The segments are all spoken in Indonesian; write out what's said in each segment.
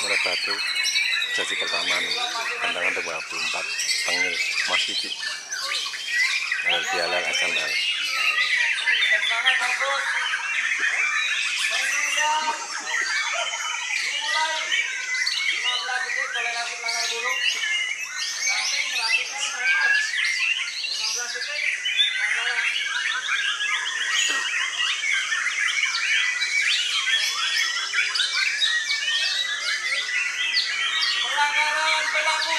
Muara Batu sesi pertama tantangan 24 Tengil Mas Kiki Dialal SML. Pelanggaran berlaku.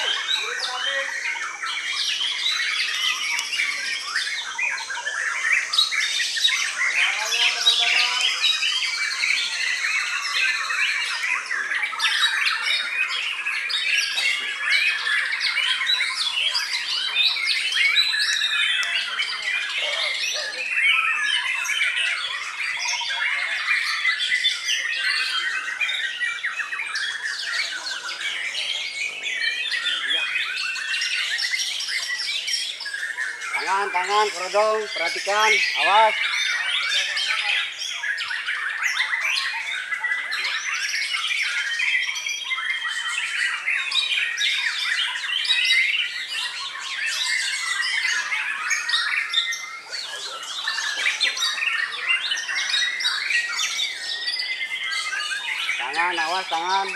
Tangan, kerodong, perhatikan, awas. Tangan, awas, tangan.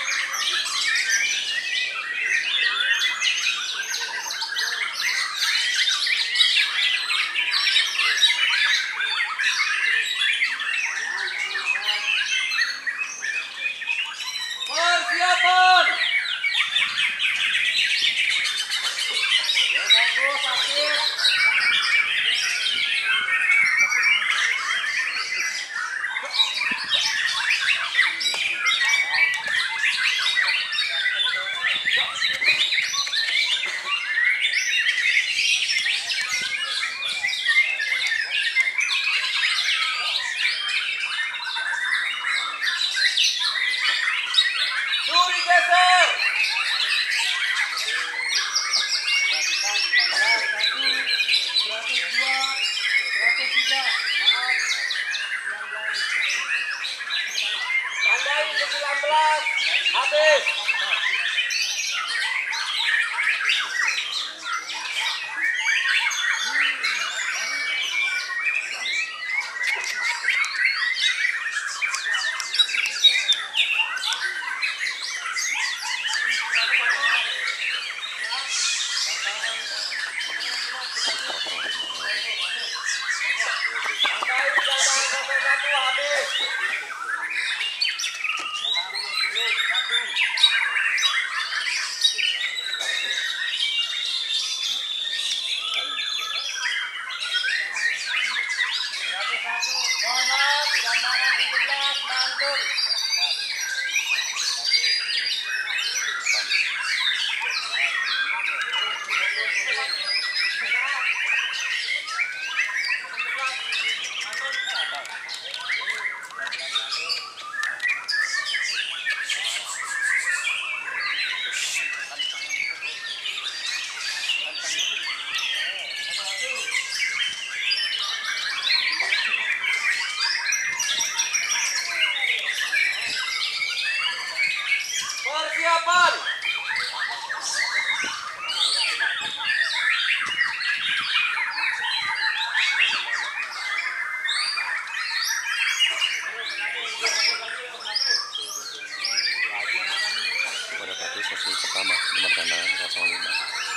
Persiapan. Fokus, aktif. Duri geser. Tandai ke-19. Habis. Tandai jangan satu habis. Mohon maaf, gambaran 17 mantul. Persiapan. Muara Batu sesi pertama nomor tantangan 05.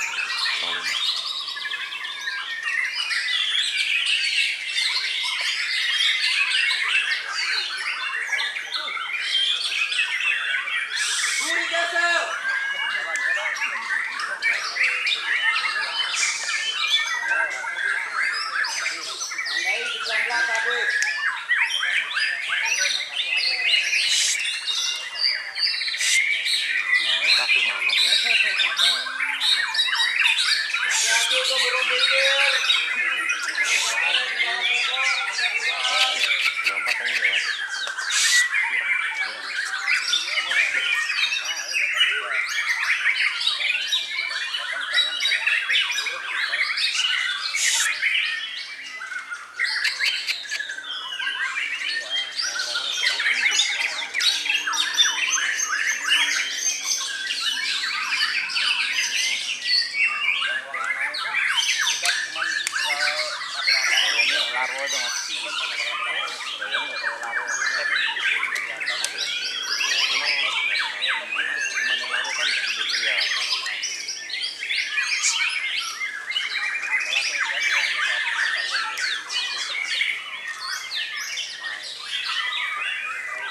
Duri geser. Tandai 19 habis.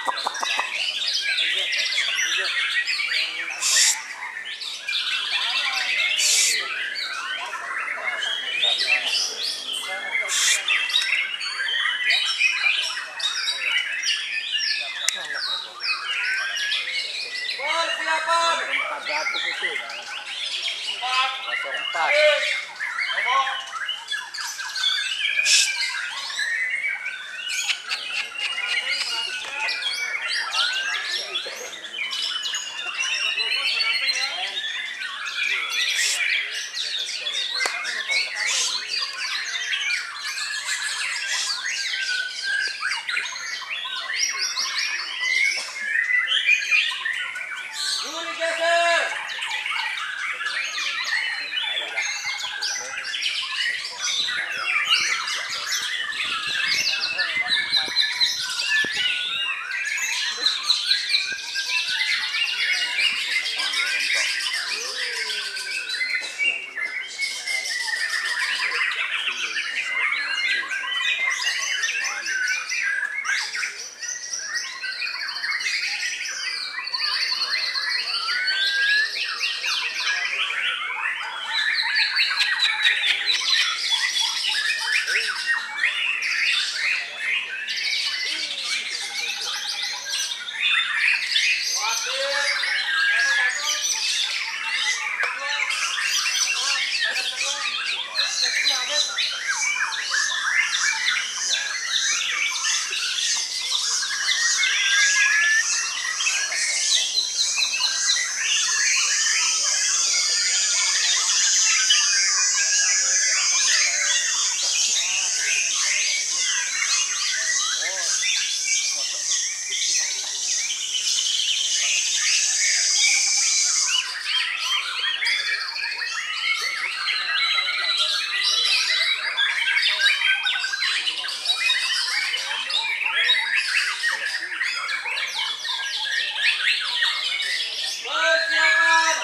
Persiapan. 400 itu. 04. Habis. Ngomong. Duri geser. Persiapan.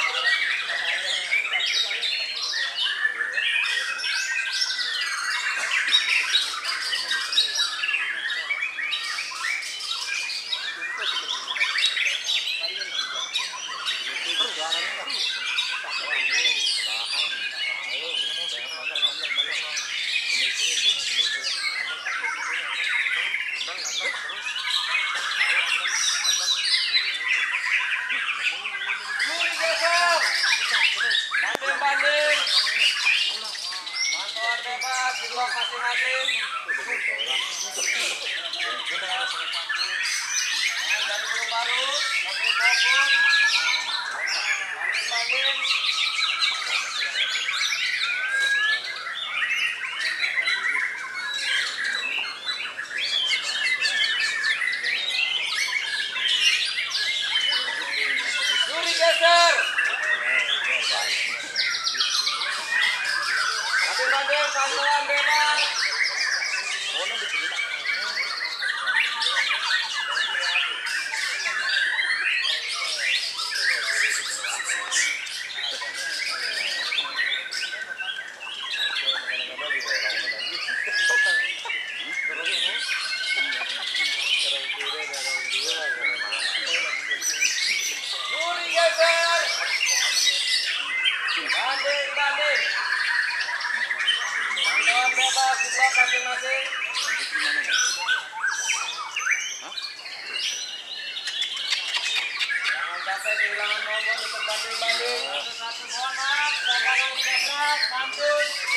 Duri geser. Banding-banding. Pantauan bebas di blok masing-masing. Dari burung baru, dari maupun banding-banding. Duri geser. Banding-banding, pantauan bebas. Duri geser. Banding-banding. Pantauan bebas di blok masing-masing. Jangan sampai kehilangan nomor untuk banding-banding. Satu-satu, mohon maaf. Jangan geser, mantun.